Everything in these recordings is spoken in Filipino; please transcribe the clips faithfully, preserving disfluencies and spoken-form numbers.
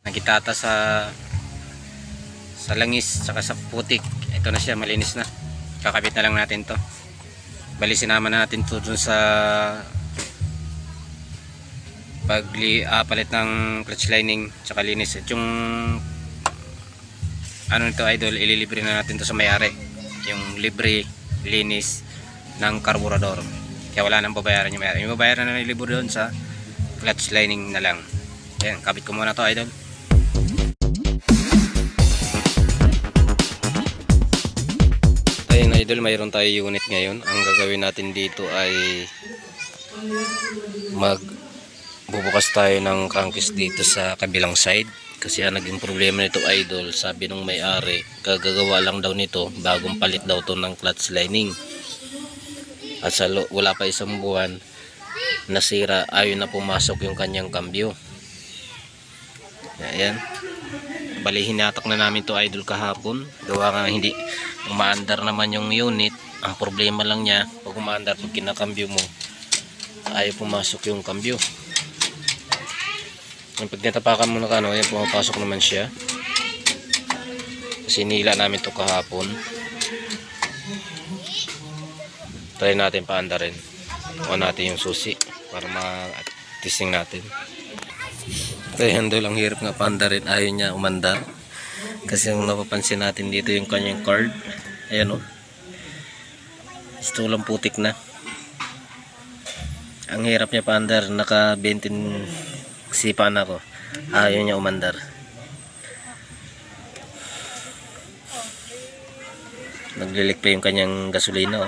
Nakitata sa sa langis saka sa putik. Ito na siya, malinis na. Kakabit na lang natin to. Bali sinama na natin to dun sa pagli ah, palit ng clutch lining saka linis. At yung ano nito idol, ililibre na natin to sa may-ari. Yung libre linis ng karburador. Kaya wala nang babayaran yung may-ari. Yung babayaran na nilibro doon sa clutch lining na lang. Ayan, kabit ko muna to idol. Ayun idol, mayroon tayo unit ngayon. Ang gagawin natin dito ay mag bubukas tayo ng crankcase dito sa kabilang side. Kasi ang naging problema nito idol, sabi nung may-ari, kagagawa lang daw nito, bagong palit daw to ng clutch lining. At sa wala pa isang buwan, nasira, ayaw na pumasok yung kanyang kambyo. Ayan. Bali hinatak na namin to idol kahapon. Gawa nga hindi umaandar naman yung unit. Ang problema lang niya, pag umaandar, pag kinakambyo mo, ayaw pumasok yung kambyo. Yung pag natapakan mo na kano, ayan, pumapasok naman siya. Kasi nila namin to kahapon. Try natin paandarin. O natin yung susi para ma-testing natin. Kaya handle ang hirap nga paandarin, ayaw niya umandar. Kasi yung napapansin natin dito yung kanyang card. Ayan o. Ito lang putik na. Ang hirap niya paandar, naka bentin sipa na ako. Ayaw niya umandar. Naglilik pa yung kanyang gasolina o.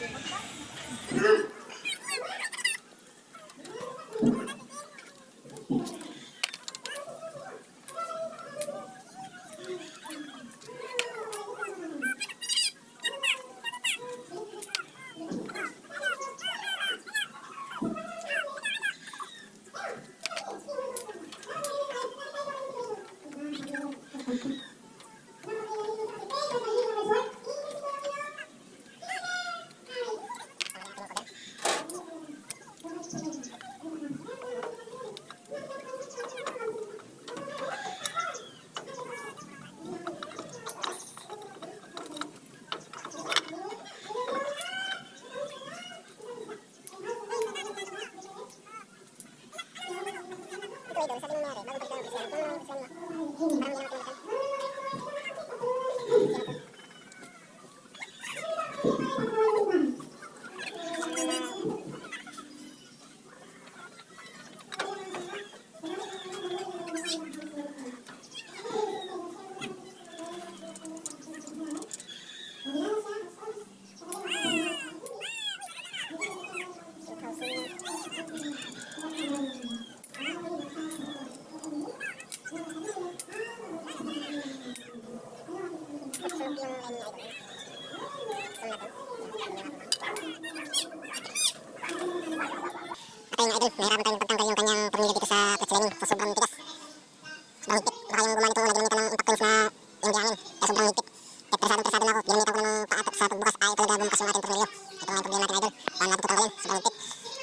Ayun idol, nahirapan tayong pagtanggal yung kanyang tornilyo dito sa clutch lining sa sobrang tigas. Sobrang higpit. Baka yung gumamit ko, naginamitan ng impact coils na yung di hangin. Kaya sobrang higpit. Kaya presadong presado na ako. Ginamitan ko ng paatak sa pagbukas. Ayaw talaga bumukas yung ating tornilyo. Ito nga yung problema natin idol. Paano natin ito tanggalin? Sobrang higpit.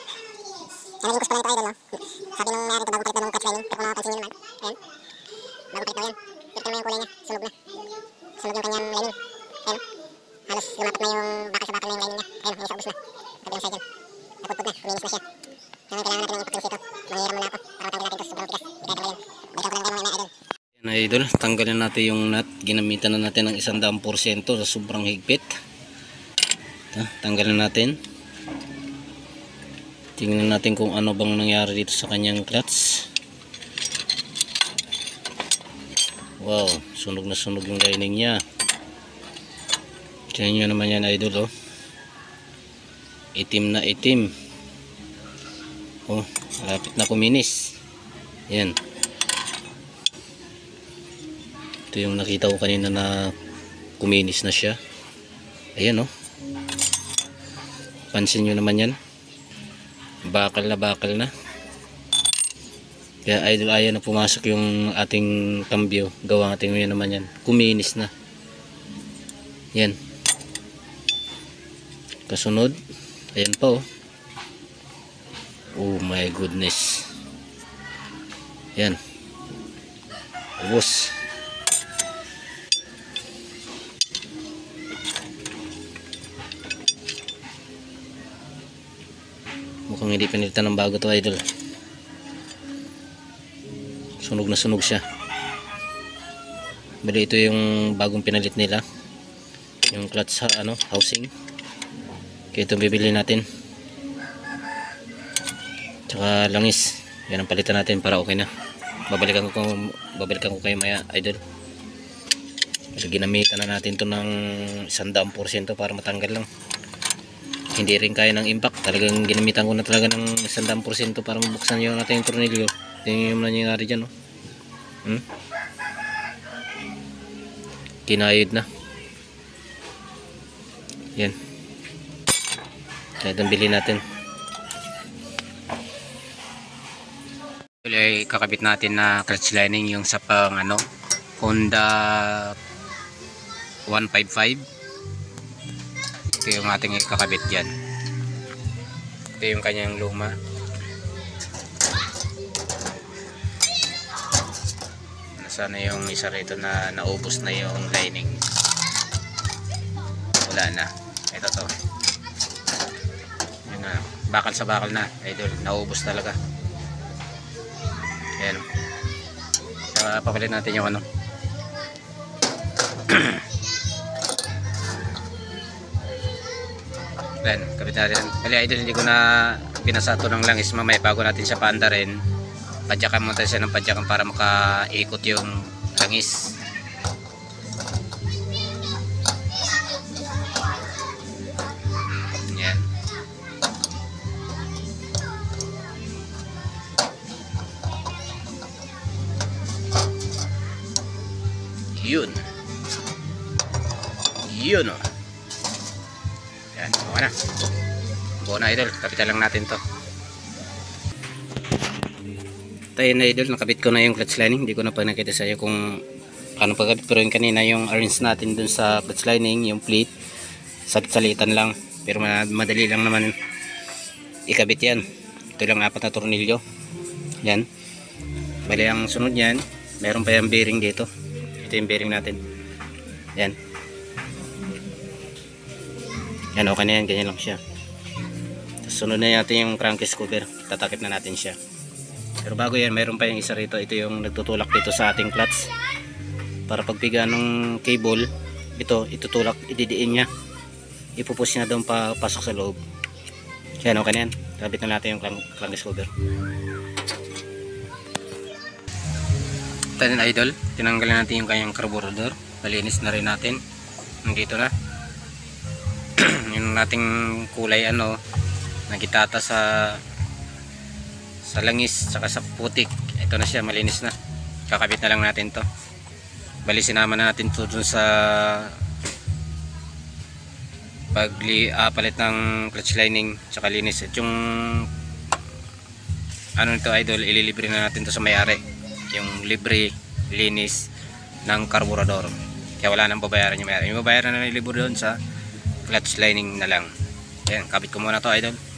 Kaya naging gusto pala ito idol. No? Sabi nung mayari ito, bago palit daw ng clutch lining. Pero kung makapansin nyo naman, ayan. Bago palit daw yan. Pero naman yung kulay niya. Sunog na. Sunog yung kanyang lining. Ayan. Halos lumapat na yung bakal sa bakal na yung lining niya. Ayan, yung sa ubos na. Kabilang side yan. Naputput na. Kuminis na siya. Kaya kailangan natin ng impact coils dito. Manghiram muna ako para matanggal natin ito. Sobrang tigas. Hindi kaya tanggalin. Balikan ko lang kayo mga idol. Ayan idol, tanggalin natin yung nut. Ginamitan na natin ng isang daang porsyento sa sobrang higpit. Ito, tanggalin natin. Tingnan natin kung ano bang nangyari dito sa kanyang clutch. Wow, sunog na sunog yung lining niya. Tingnan nyo naman yan idol oh. Itim na itim. Oh, malapit na kuminis. Yan. Ito yung nakita ko kanina na kuminis na siya. Ayan oh. Pansin nyo naman yan. Bakal na bakal na. Kaya idol, ayaw na pumasok yung ating kambyo. Gawa ating yun naman yan. Kuminis na. Yan. Kasunod. Ayan pa oh. Oh my goodness. Yan. ubos. Mukhang hindi pinilitan ng bago to, idol. Sunog na sunog siya. Bali ito yung bagong pinalit nila, yung clutch sa ano, housing. Kaya itong bibili natin. Tsaka langis, yan ang palitan natin para okay na. Babalikan ko babalikan ko kayo maya, idol. Kasi ginamitan na natin to ng isang daang porsyento para matanggal lang. Hindi rin kaya ng impact. Talagang ginamitan ko na talaga ng isang daang porsyento para mabuksan yung ating tornilyo. Tingnan yung nangyayari dyan, no? Hmm? Kinayod na. Yan. Kaya itong bilhin natin. Ay kakabit natin na clutch lining yung sa pang ano, Honda one fifty-five. Ito yung ating kakabit dyan. Ito yung kanyang luma. Sana yung isa rito na naubos na yung lining. Wala na. Ito to. Yun na. Bakal sa bakal na. Idol. Naubos talaga. Ayan. Kaya papalit natin yung ano. Ayan. Kapit natin. Bali idol, hindi ko na pinasato ng langis. Mamaya bago natin siya paanda rin. Padyakan mo tayo siya ng padyakan para makaikot yung langis. Yan. Yun. Yun o. Yan. Okay na. Buo na idol. Kapitan lang natin to. Tayo na idol, nakabit ko na yung clutch lining. Hindi ko na pa nakita sa iyo kung paano pagkabit, pero yung kanina yung arrange natin dun sa clutch lining, yung plate, salit-salitan lang, pero madali lang naman ikabit yan. Ito lang apat na tornilyo. Yan. Bali ang sunod yan, meron pa yung bearing dito. Ito yung bearing natin. Yan. Yan, okay na yan, ganyan lang siya. Sunod na natin yung crankcase cover, tatakip na natin siya. Pero bago yan, mayroon pa yung isa rito. Ito yung nagtutulak dito sa ating clutch. Para pagpiga ng cable, ito, itutulak, ididiin niya. Ipupush niya doon pa pasok sa loob. Yan, okay na yan. Kabit na natin yung crankcase cover. Ito na idol, tinanggalan natin yung kanyang carburetor. Malinis na rin natin. Nandito na. Yung nating kulay ano, nagitata sa sa langis saka sa putik. Ito na siya, malinis na. Kakabit na lang natin to. Bali sinama na natin to dun sa pagli ah, palit ng clutch lining saka linis. At yung ano nito idol, ililibre na natin to sa may-ari, yung libre linis ng carburetor. Kaya wala nang babayaran yung may-ari. Yung babayaran na nilibro doon sa clutch lining na lang. Ayan, kabit ko muna to idol.